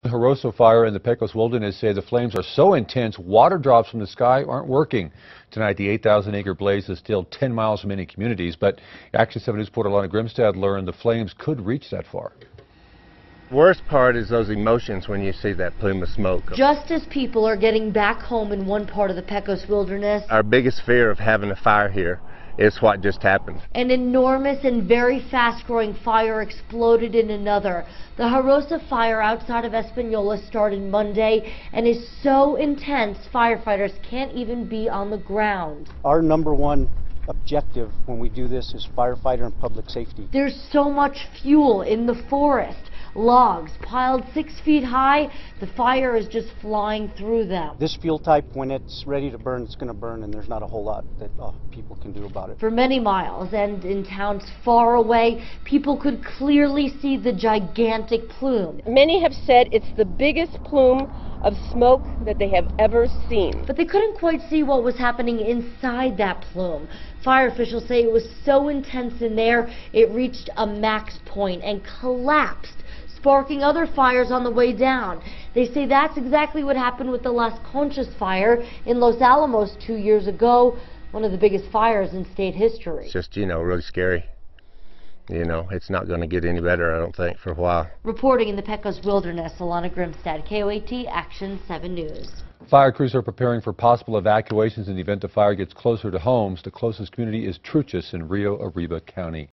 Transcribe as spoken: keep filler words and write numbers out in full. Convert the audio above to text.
Jaroso Fire in the Pecos wilderness say the flames are so intense, water drops from the sky aren't working. Tonight, the eight thousand acre blaze is still ten miles from many communities, but Action seven News reporter Alana Grimstad learned the flames could reach that far. Worst part is those emotions when you see that plume of smoke. Just as people are getting back home in one part of the Pecos wilderness, Our biggest fear of having a fire here is what just happened. an enormous and very fast-growing fire exploded in another. The Jaroso Fire outside of Espanola started Monday and is so intense, firefighters can't even be on the ground. Our number one objective when we do this is firefighter and public safety. There's so much fuel in the forest. Logs piled six feet high, the fire is just flying through them. This fuel type, when it's ready to burn, it's going to burn, and there's not a whole lot that uh, people can do about it. For many miles and in towns far away, people could clearly see the gigantic plume. Many have said it's the biggest plume of smoke that they have ever seen. But they couldn't quite see what was happening inside that plume. Fire officials say it was so intense in there, it reached a max point and collapsed, sparking other fires on the way down. They say that's exactly what happened with the Las Conchas fire in Los Alamos two years ago, one of the biggest fires in state history. It's just, you know, really scary. You know, it's not going to get any better, I don't think, for a while. Reporting in the Pecos wilderness, Alana Grimstad, K O A T, Action seven News. Fire crews are preparing for possible evacuations in the event the fire gets closer to homes. The closest community is Truchas in Rio Arriba County.